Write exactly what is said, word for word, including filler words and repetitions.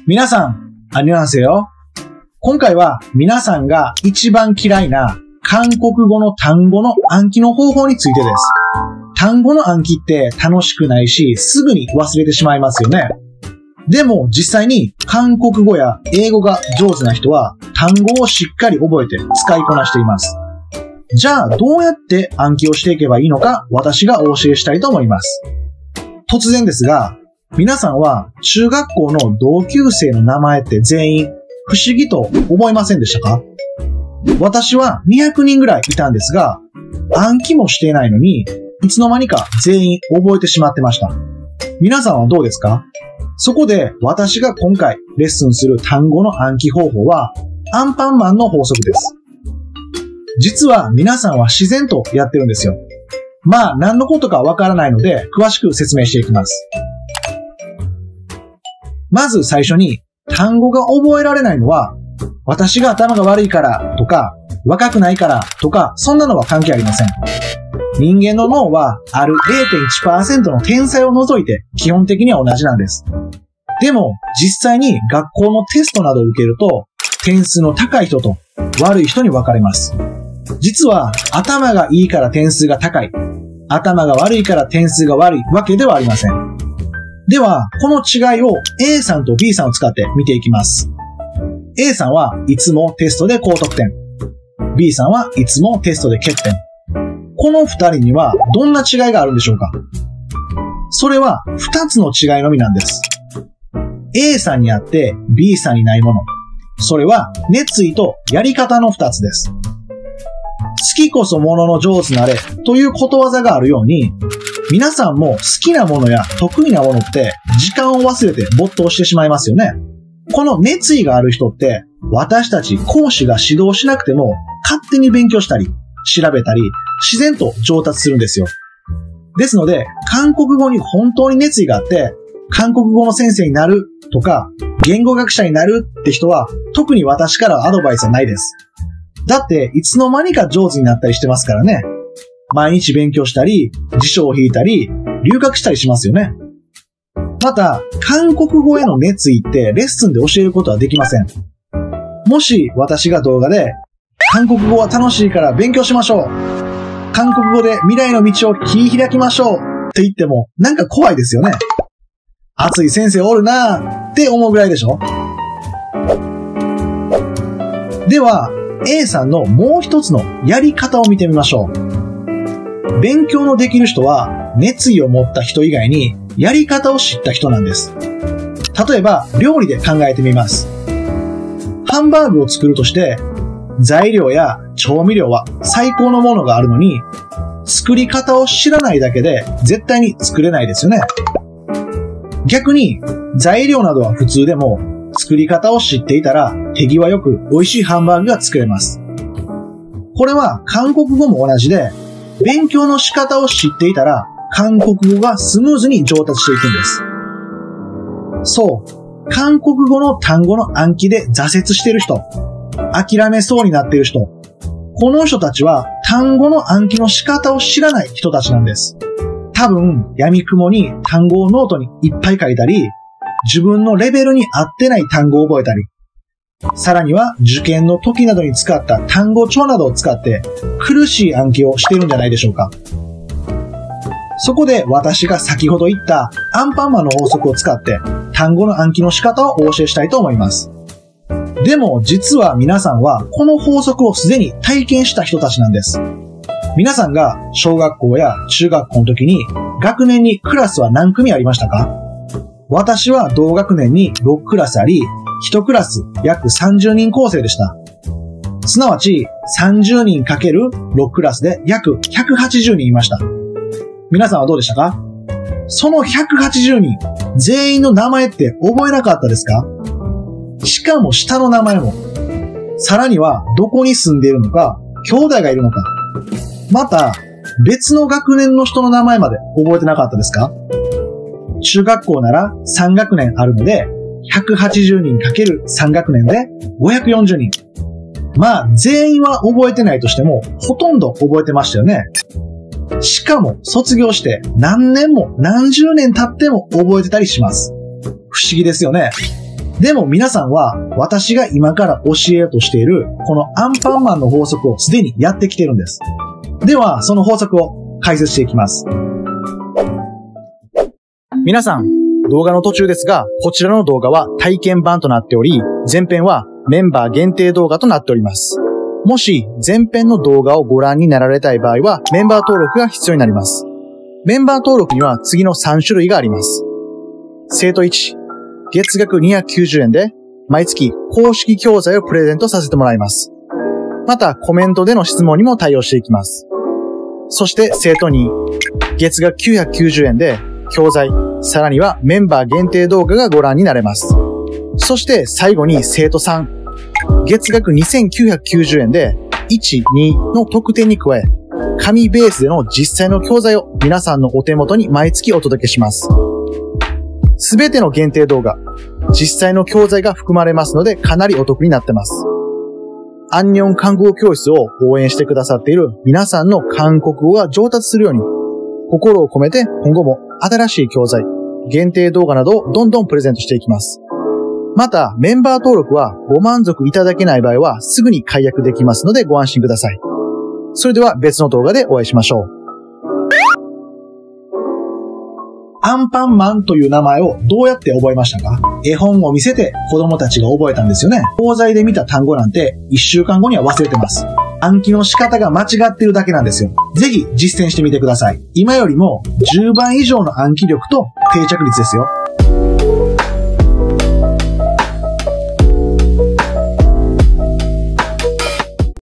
皆さん、あにょはせよ。今回は皆さんが一番嫌いな韓国語の単語の暗記の方法についてです。単語の暗記って楽しくないし、すぐに忘れてしまいますよね。でも実際に韓国語や英語が上手な人は単語をしっかり覚えて使いこなしています。じゃあどうやって暗記をしていけばいいのか私がお教えしたいと思います。突然ですが、皆さんは中学校の同級生の名前って全員不思議と思いませんでしたか？私はにひゃくにんぐらいいたんですが、暗記もしていないのに、いつの間にか全員覚えてしまってました。皆さんはどうですか？そこで私が今回レッスンする単語の暗記方法はアンパンマンの法則です。実は皆さんは自然とやってるんですよ。まあ何のことかわからないので詳しく説明していきます。まず最初に単語が覚えられないのは私が頭が悪いからとか若くないからとかそんなのは関係ありません。人間の脳はある れいてんいちパーセント の天才を除いて基本的には同じなんです。でも実際に学校のテストなどを受けると点数の高い人と悪い人に分かれます。実は頭がいいから点数が高い、頭が悪いから点数が悪いわけではありません。ではこの違いを A さんと B さんを使って見ていきます。A さんはいつもテストで高得点、B さんはいつもテストで欠点。この二人にはどんな違いがあるんでしょうか？それは二つの違いのみなんです。A さんにあって B さんにないもの。それは熱意とやり方の二つです。好きこそものの上手なれということわざがあるように、皆さんも好きなものや得意なものって時間を忘れて没頭してしまいますよね。この熱意がある人って私たち講師が指導しなくても勝手に勉強したり調べたり自然と上達するんですよ。ですので韓国語に本当に熱意があって韓国語の先生になるとか言語学者になるって人は特に私からはアドバイスはないです。だっていつの間にか上手になったりしてますからね。毎日勉強したり辞書を引いたり留学したりしますよね。また韓国語への熱意ってレッスンで教えることはできません。もし私が動画で韓国語は楽しいから勉強しましょう、韓国語で未来の道を切り開きましょうって言ってもなんか怖いですよね。熱い先生おるなーって思うぐらいでしょ。では A さんのもう一つのやり方を見てみましょう。勉強のできる人は熱意を持った人以外にやり方を知った人なんです。例えば料理で考えてみます。ハンバーグを作るとして材料や調味料は最高のものがあるのに作り方を知らないだけで絶対に作れないですよね。逆に材料などは普通でも作り方を知っていたら手際よく美味しいハンバーグが作れます。これは韓国語も同じで勉強の仕方を知っていたら韓国語がスムーズに上達していくんです。そう、韓国語の単語の暗記で挫折している人、諦めそうになっている人、この人たちは単語の暗記の仕方を知らない人たちなんです。多分闇雲に単語をノートにいっぱい書いたり、自分のレベルに合ってない単語を覚えたり、さらには受験の時などに使った単語帳などを使って苦しい暗記をしているんじゃないでしょうか。そこで私が先ほど言ったアンパンマンの法則を使って単語の暗記の仕方をお教えしたいと思います。でも実は皆さんはこの法則をすでに体験した人たちなんです。皆さんが小学校や中学校の時に学年にクラスは何組ありましたか？私は同学年にろくクラスあり、いちクラス約さんじゅうにん構成でした。すなわちさんじゅうにんかけるろくクラスで約ひゃくはちじゅうにんいました。皆さんはどうでしたか？そのひゃくはちじゅうにん全員の名前って覚えなかったですか？しかも下の名前も。さらにはどこに住んでいるのか、兄弟がいるのか。また別の学年の人の名前まで覚えてなかったですか？中学校ならさん学年あるので、ひゃくはちじゅうにんかけるさん学年でごひゃくよんじゅうにん。まあ、全員は覚えてないとしても、ほとんど覚えてましたよね。しかも、卒業して何年も何十年経っても覚えてたりします。不思議ですよね。 でも皆さんは私が今から教えようとしているこのアンパンマンの法則をすでにやってきているんです。では、その法則を解説していきます。皆さん、動画の途中ですが、こちらの動画は体験版となっており、前編はメンバー限定動画となっております。もし前編の動画をご覧になられたい場合は、メンバー登録が必要になります。メンバー登録には次のさん種類があります。生徒いち、月額にひゃくきゅうじゅうえんで毎月公式教材をプレゼントさせてもらいます。またコメントでの質問にも対応していきます。そして生徒に、月額きゅうひゃくきゅうじゅうえんで教材、さらにはメンバー限定動画がご覧になれます。そして最後に生徒さん、月額にせんきゅうひゃくきゅうじゅうえんでいち、にの特典に加え、紙ベースでの実際の教材を皆さんのお手元に毎月お届けします。すべての限定動画、実際の教材が含まれますのでかなりお得になってます。アンニョン韓国語教室を応援してくださっている皆さんの韓国語が上達するように、心を込めて今後も新しい教材、限定動画などをどんどんプレゼントしていきます。また、メンバー登録はご満足いただけない場合はすぐに解約できますのでご安心ください。それでは別の動画でお会いしましょう。アンパンマンという名前をどうやって覚えましたか？絵本を見せて子供たちが覚えたんですよね。講座で見た単語なんていっしゅうかんごには忘れてます。暗記の仕方が間違ってるだけなんですよ。ぜひ実践してみてください。今よりもじゅうばい以上の暗記力と定着率ですよ。